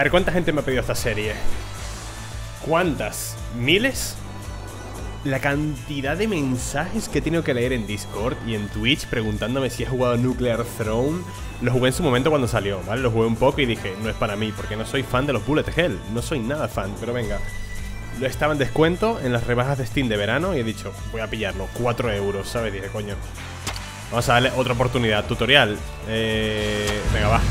ver, ¿cuánta gente me ha pedido esta serie? ¿Cuántas? ¿Miles? La cantidad de mensajes que he tenido que leer en Discord y en Twitch preguntándome si he jugado Nuclear Throne. Lo jugué en su momento cuando salió, ¿vale? Lo jugué un poco y dije, no es para mí, porque no soy fan de los Bullet Hell. No soy nada fan, pero venga. Lo estaba en descuento en las rebajas de Steam de verano y he dicho, voy a pillarlo, 4 euros, ¿sabes? Dije, coño, vamos a darle otra oportunidad. Tutorial. Venga, va.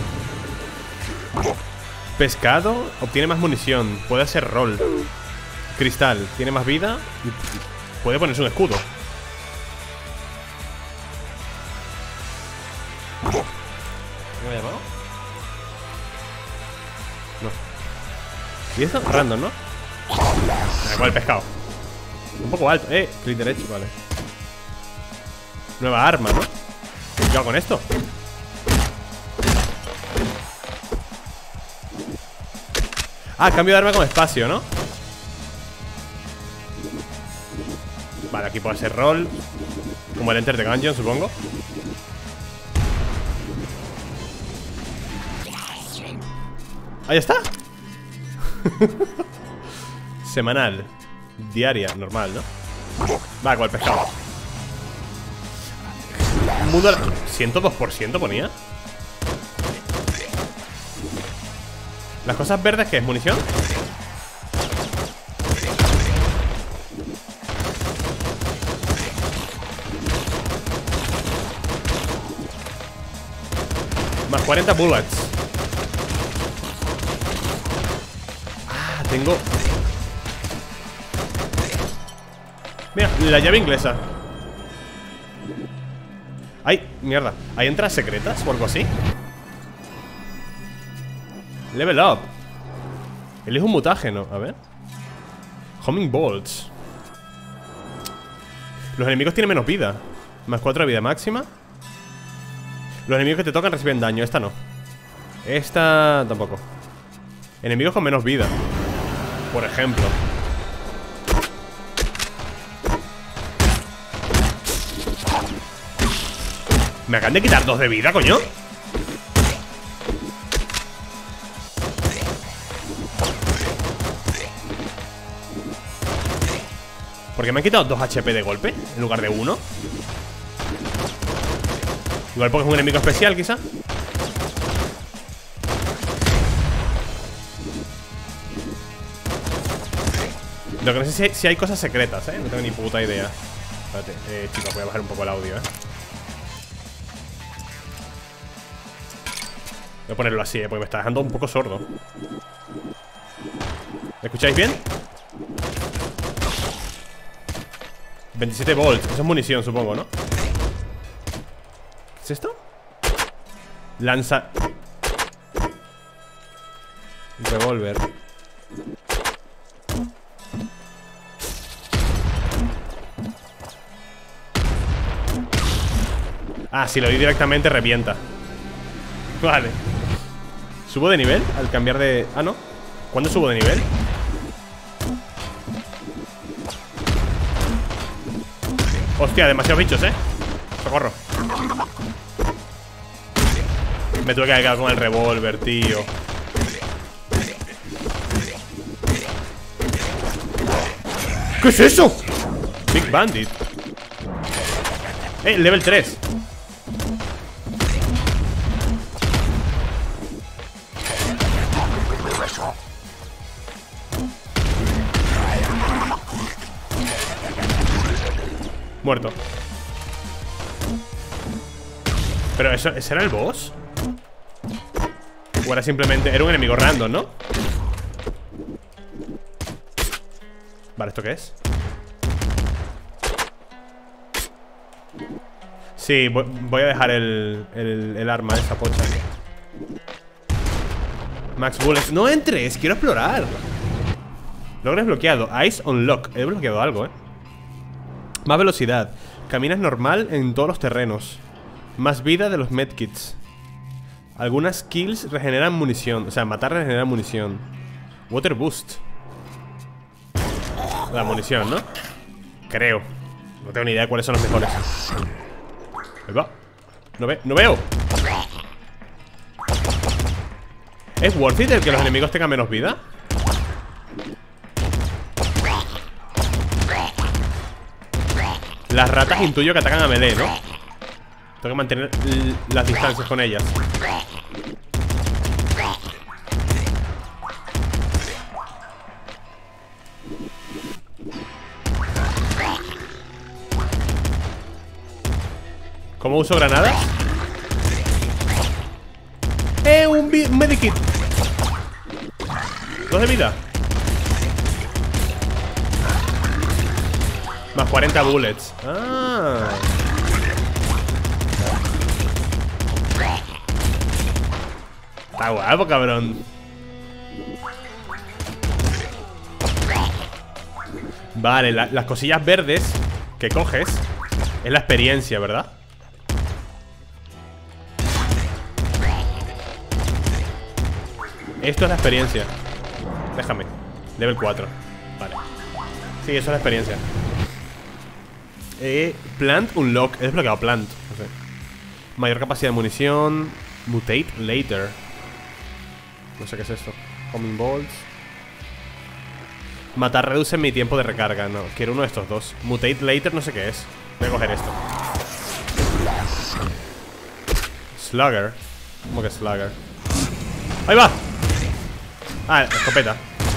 Pescado, obtiene más munición, puede hacer rol. Cristal, tiene más vida y puede ponerse un escudo. ¿Me ha llamado? No. ¿Y esto? Random, ¿no? Con el pescado. Un poco alto, clic derecho, vale. Nueva arma, ¿no? ¿Qué hago con esto? Ah, cambio de arma con espacio, ¿no? Vale, aquí puedo hacer roll. Como el Enter the Gungeon, supongo. Ahí está. Semanal. Diaria, normal, ¿no? Va, con el pescado. Mundo 102% ponía. Las cosas verdes, ¿qué es? ¿Munición? Más 40 bullets. Ah, tengo... Mira, la llave inglesa. Ay, mierda. ¿Hay entradas secretas o algo así? Level up. Elige un mutágeno, a ver. Homing bolts. Los enemigos tienen menos vida. Más 4 de vida máxima. Los enemigos que te tocan reciben daño. Esta no. Esta tampoco. Enemigos con menos vida, por ejemplo. Me acaban de quitar 2 de vida, coño. ¿Por qué me han quitado 2 HP de golpe en lugar de 1? Igual porque es un enemigo especial, quizá. Lo que no sé si hay cosas secretas, No tengo ni puta idea. Espérate, chicos, voy a bajar un poco el audio, Voy a ponerlo así, porque me está dejando un poco sordo. ¿Me escucháis bien? 27 volts, eso es munición, supongo, ¿no? ¿Qué es esto? Lanza... Revólver. Ah, si lo doy directamente revienta. Vale. ¿Subo de nivel al cambiar de...? Ah, ¿no? ¿Cuándo subo de nivel? Hostia, demasiados bichos, Socorro. Me tuve que quedar con el revólver, tío. ¿Qué es eso? Big Bandit. Level 3. Muerto. Pero eso, ¿ese era el boss? O era simplemente... Era un enemigo random, ¿no? Vale, ¿esto qué es? Sí, voy a dejar el arma, esa pocha. Max Bullets. ¡No entres! ¡Quiero explorar! Logro desbloqueado. Ice Unlock. He desbloqueado algo, Más velocidad. Caminas normal en todos los terrenos. Más vida de los medkits. Algunas kills regeneran munición. O sea, matar regenera munición. Water Boost. La munición, ¿no? Creo. No tengo ni idea de cuáles son los mejores. Ahí va. No veo. ¿Es worth it el que los enemigos tengan menos vida? Las ratas intuyo que atacan a melee, ¿no? Tengo que mantener las distancias con ellas. ¿Cómo uso granadas? Un medikit. 2 de vida. Más 40 bullets. Ah. Está guapo, cabrón. Vale, las cosillas verdes que coges es la experiencia, ¿verdad? Esto es la experiencia. Déjame. Level 4. Vale. Sí, eso es la experiencia. Plant unlock. He desbloqueado plant. No sé. Mayor capacidad de munición. Mutate later. No sé qué es esto. Homing bolts. Matar reduce mi tiempo de recarga. No, quiero uno de estos dos. Mutate later no sé qué es. Voy a coger esto. Slugger. ¿Cómo que Slugger? ¡Ahí va! Ah, escopeta.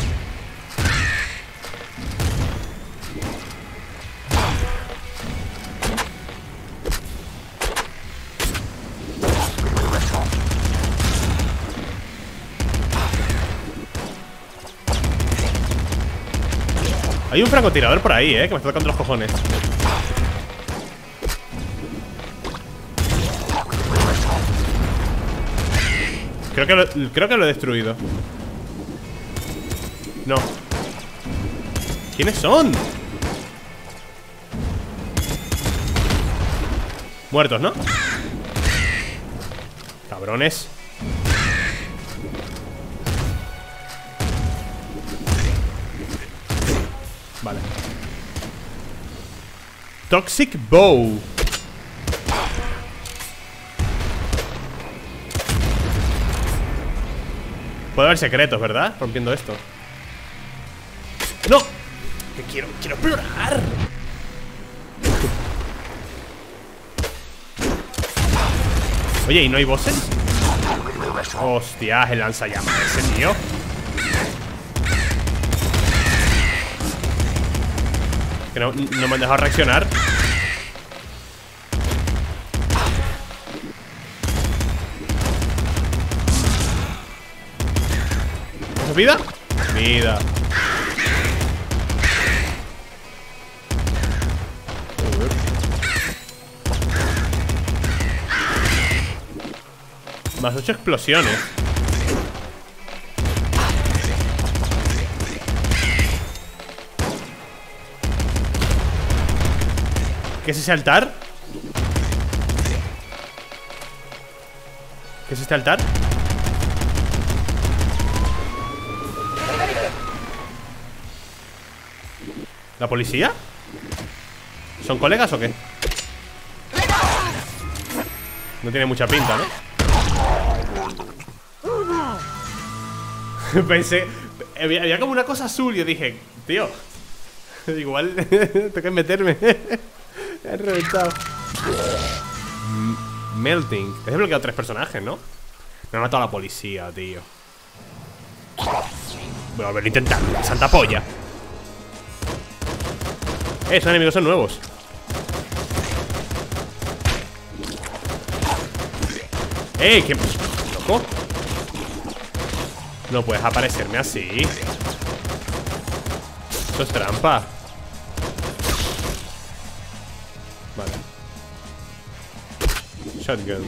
Hay un francotirador por ahí, que me está tocando los cojones. Creo que lo he destruido. No. ¿Quiénes son? Muertos, ¿no? Cabrones. Vale. Toxic Bow. Puede haber secretos, ¿verdad? Rompiendo esto. ¡No! Que quiero explorar. Oye, ¿y no hay bosses? Hostia, el lanzallamas ese, tío. Que no me han dejado reaccionar. ¿Eso es vida? Vida. Más 8 explosiones. ¿Qué es ese altar? ¿Qué es este altar? ¿La policía? ¿Son colegas o qué? No tiene mucha pinta, ¿no? Pensé... Había como una cosa azul y yo dije, tío, igual tengo que meterme. He reventado. Melting. He desbloqueado 3 personajes, ¿no? Me ha matado a la policía, tío. Voy a volver a intentar. Santa polla. Esos enemigos son nuevos. ¿Qué? ¿Loco? No puedes aparecerme así. Eso es trampa. Vale. Shotgun.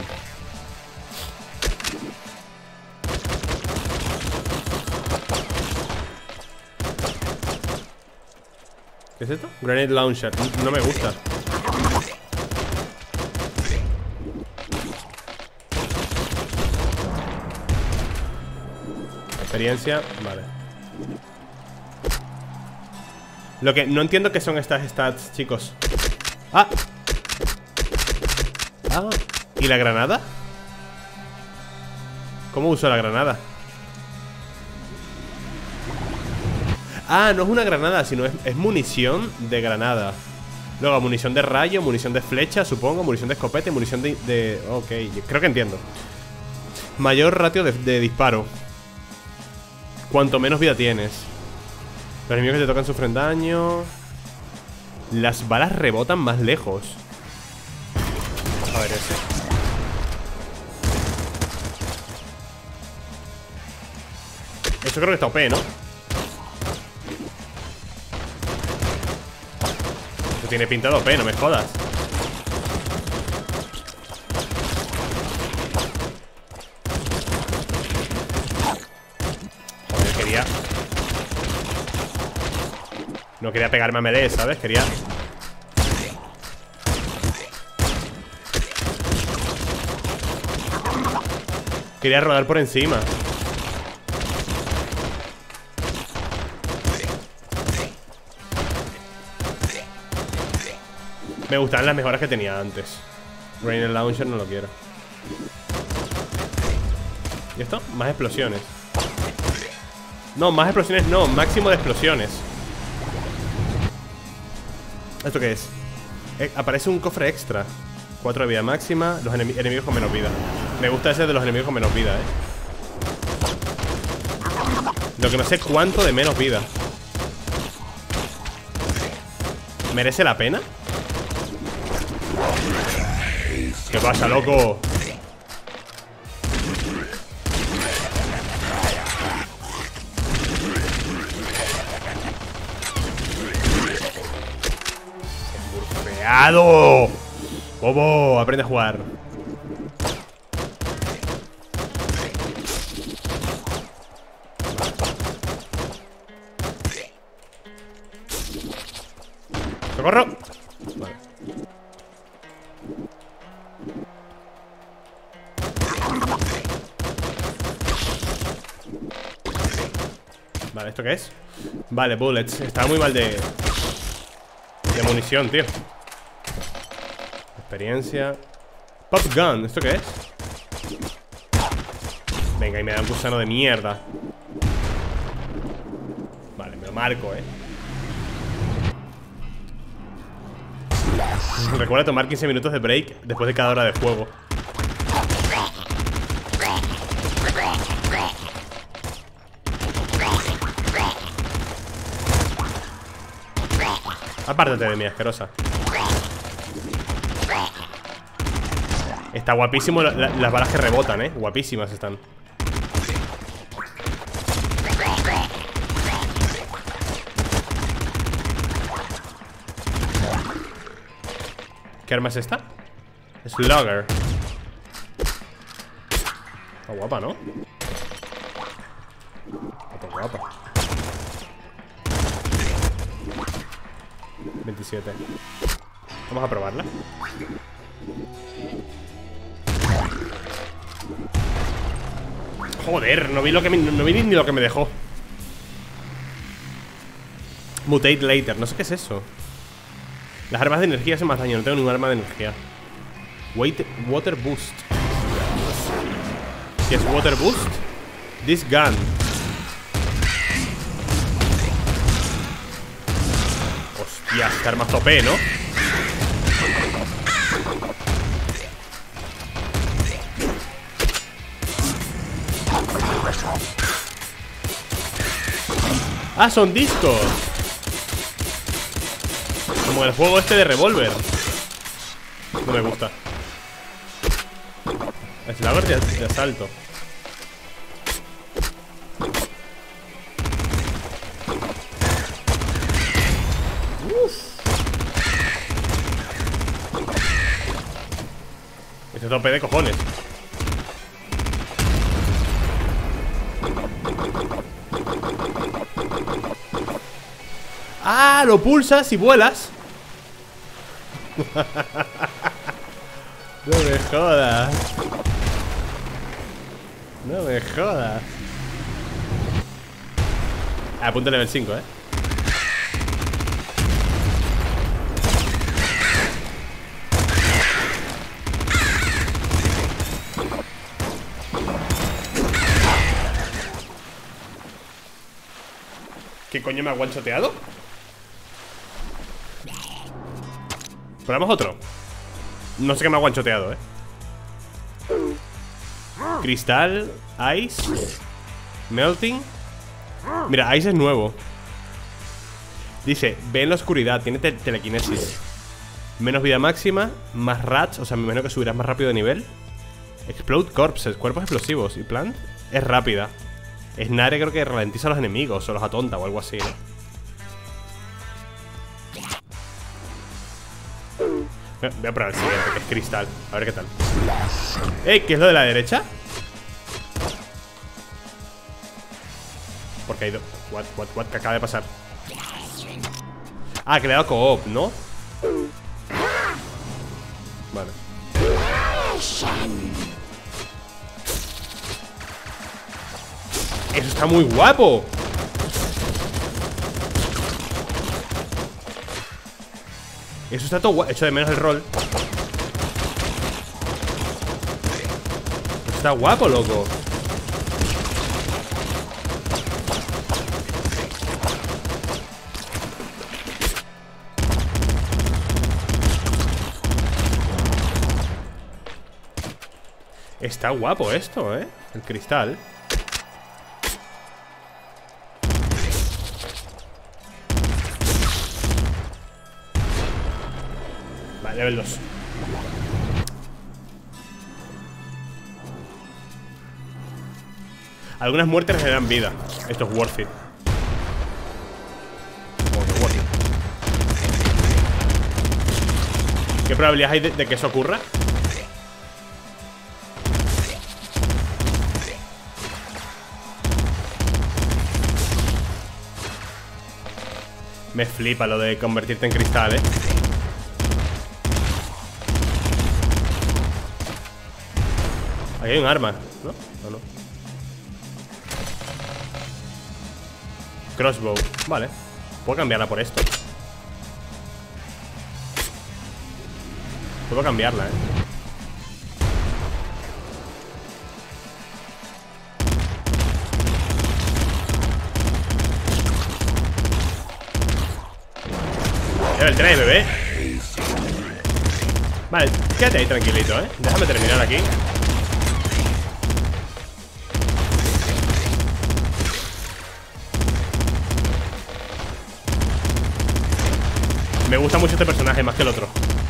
¿Qué es esto? Grenade launcher. No me gusta. Experiencia, vale. Lo que no entiendo qué son estas stats, chicos. ¡Ah! ¿Y la granada? ¿Cómo uso la granada? Ah, no es una granada, sino es munición de granada. Luego munición de rayo, munición de flecha, supongo. Munición de escopeta y munición de... Ok, creo que entiendo. Mayor ratio de disparo. Cuanto menos vida tienes. Los enemigos que te tocan sufren daño. Las balas rebotan más lejos. A ver ese. Esto creo que está OP, ¿no? Esto tiene pinta de OP, no me jodas. Joder, quería... No quería pegarme a melee, ¿sabes? Quería... Quería rodar por encima. Me gustaban las mejoras que tenía antes. Rainer Launcher no lo quiero. ¿Y esto? Más explosiones. No, más explosiones no, máximo de explosiones. ¿Esto qué es? Aparece un cofre extra. 4 de vida máxima. Los enemigos con menos vida. Me gusta ese de los enemigos con menos vida, Lo que no sé cuánto de menos vida. ¿Merece la pena? ¿Qué pasa, loco? ¡Emburfeado! ¡Bobo! Aprende a jugar. ¡Socorro! Vale. Vale, ¿esto qué es? Vale, bullets. Estaba muy mal de munición, tío. Experiencia. Pop gun, ¿esto qué es? Venga, y me da un gusano de mierda. Vale, me lo marco, Recuerda tomar 15 minutos de break después de cada hora de juego. Apártate de mí, asquerosa. Está guapísimo las balas que rebotan, guapísimas están. ¿Qué arma es esta? Slugger. Está guapa, ¿no? Está guapa. 27. Vamos a probarla. Joder, no vi ni lo que me dejó. Mutate later, no sé qué es eso. Las armas de energía hacen más daño, no tengo ningún arma de energía. Water boost. ¿Qué es water boost? This gun. Hostia, esta arma tope, ¿no? Ah, son discos. Como el juego este de revólver. No me gusta. Slugger de asalto. Este tope de cojones. Ah, lo pulsas y vuelas. No me jodas. No me jodas. Ah, punto level 5, ¿Qué coño me ha guanchoteado? ¿Probamos otro? No sé qué me ha guanchoteado, Cristal, Ice, Melting. Mira, Ice es nuevo. Dice, ve en la oscuridad, tiene telequinesis. Menos vida máxima, más rats, o sea, me imagino que subirás más rápido de nivel. Explode corpses, cuerpos explosivos. Y Plant es rápida. Snare creo que ralentiza a los enemigos o los atonta o algo así, ¿no? Voy a probar el siguiente, que es Cristal. A ver qué tal. ¿Qué es lo de la derecha? Porque ha ido... What, ¿qué acaba de pasar? Ah, que le he dado co-op, ¿no? Vale. Eso está muy guapo. Eso está todo guapo. Echo de menos el rol. Eso está guapo, loco. Está guapo esto, El cristal. Vale, level 2. Algunas muertes generan vida. Esto es worth it. Worth it. ¿Qué probabilidad hay de que eso ocurra? Me flipa lo de convertirte en cristal, Aquí hay un arma, ¿no? No. Crossbow, vale. Puedo cambiarla por esto. Puedo cambiarla, Level 3, bebé. Vale, quédate ahí tranquilito, Déjame terminar aquí. Me gusta mucho este personaje más que el otro.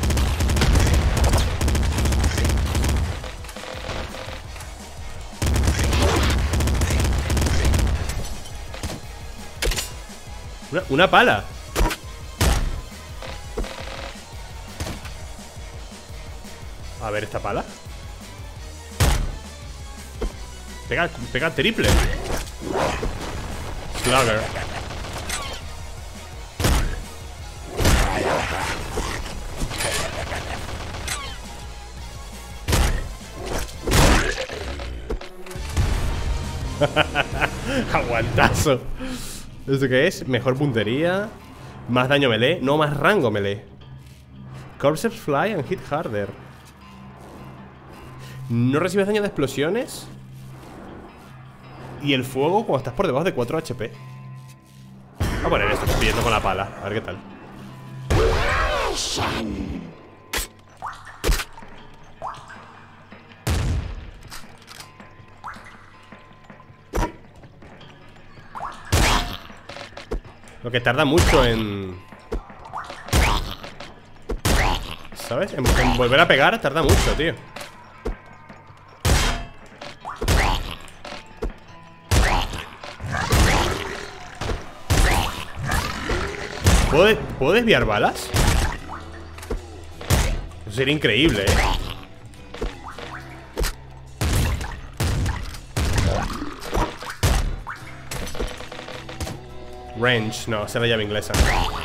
Una pala. A ver esta pala. Pega triple. Slugger. Aguantazo. ¿Esto qué es? Mejor puntería. Más daño melee. No, más rango melee. Corpses fly and hit harder. No recibes daño de explosiones. Y el fuego cuando estás por debajo de 4 HP. Voy a poner esto, pillando con la pala. A ver qué tal. Lo que tarda mucho en... ¿Sabes? En volver a pegar tarda mucho, tío. ¿Puedo desviar balas? Eso sería increíble, Range, no, esa es la llave inglesa.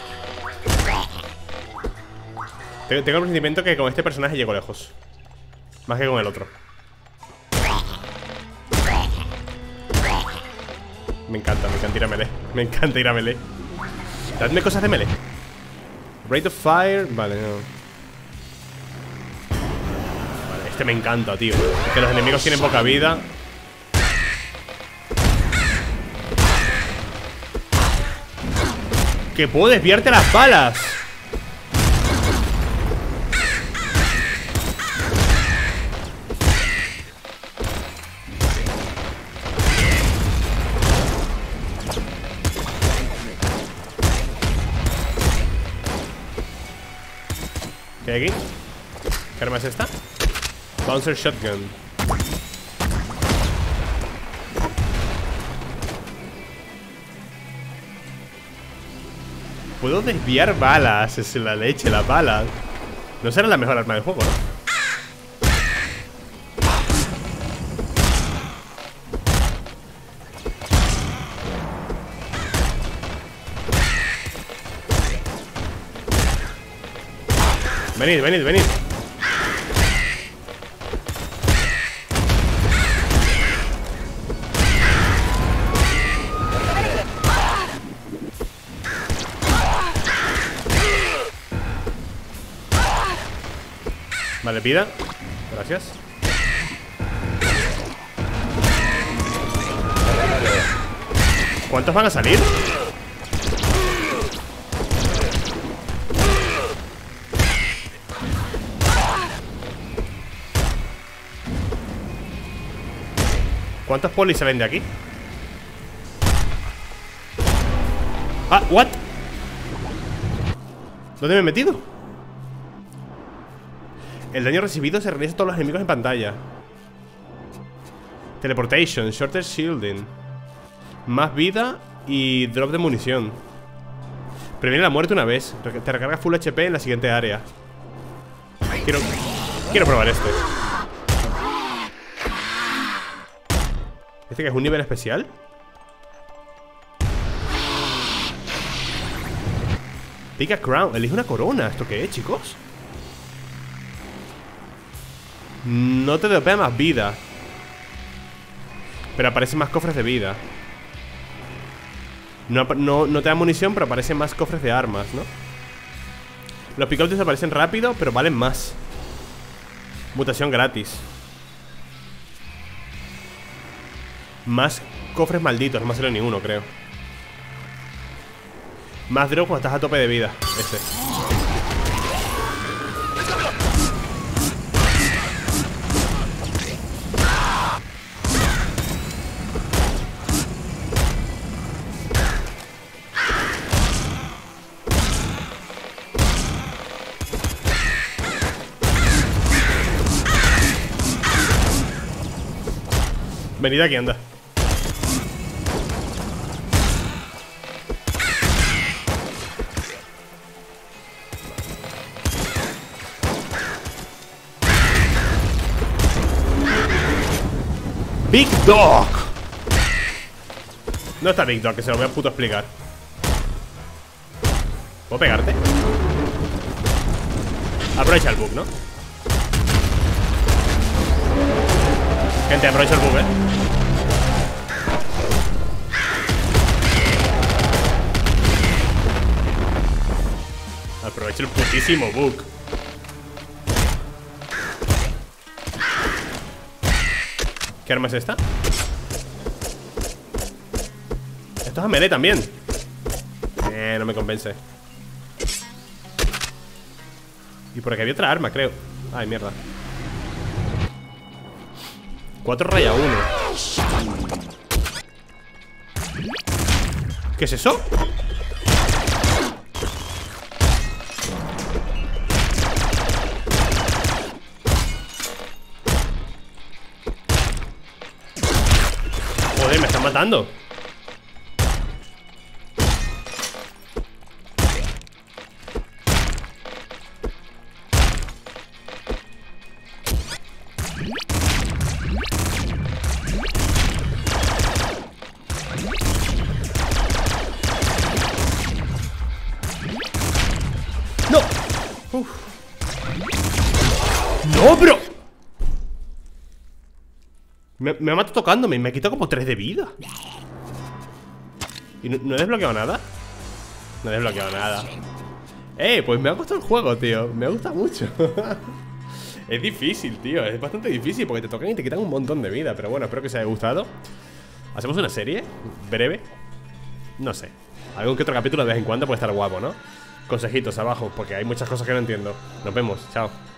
Tengo el presentimiento que con este personaje llego lejos. Más que con el otro. Me encanta ir a melee. Me encanta ir a melee. Dadme cosas de melee. Rate of fire, vale, no. Vale, este me encanta, tío. Es que los enemigos tienen poca vida. Que puedo desviarte las balas. ¿Qué hay aquí? ¿Qué arma es esta? Bouncer Shotgun. Puedo desviar balas. Es la leche, las balas. No será la mejor arma del juego, ¿no? Venid, venid, venid. Vale, vida. Gracias. ¿Cuántos van a salir? ¿Cuántos polis salen de aquí? Ah, what? ¿Dónde me he metido? El daño recibido se realiza a todos los enemigos en pantalla. Teleportation, shorter shielding. Más vida y drop de munición. Previene la muerte una vez. Te recarga full HP en la siguiente área. Quiero probar este. ¿Este que es un nivel especial? Take a crown. Elige una corona. ¿Esto qué es, chicos? No te dropea más vida, pero aparecen más cofres de vida. No te da munición, pero aparecen más cofres de armas, ¿no? Los picotes aparecen rápido, pero valen más. Mutación gratis. Más cofres malditos, no me sale ni uno, creo. Más drop cuando estás a tope de vida. Este. Venid aquí, anda. Big Dog. No está Big Dog, que se lo voy a puto explicar. ¿Puedo pegarte? Aprovecha el bug, ¿no? Gente, aprovecha el bug, Aprovecha el putísimo bug. ¿Qué arma es esta? Esto es a melee también. No me convence. Y por aquí había otra arma, creo. Ay, mierda. 4 raya 1. ¿Qué es eso? Joder, me están matando. ¡No! Uf. ¡No, bro! Me ha matado tocándome y me ha quitado como 3 de vida. ¿Y no he desbloqueado nada? No he desbloqueado nada. Pues me ha gustado el juego, tío. Me gusta mucho. Es difícil, tío. Es bastante difícil porque te tocan y te quitan un montón de vida. Pero bueno, espero que os haya gustado. ¿Hacemos una serie? ¿Breve? No sé. Algún que otro capítulo de vez en cuando puede estar guapo, ¿no? Consejitos abajo, porque hay muchas cosas que no entiendo. Nos vemos, chao.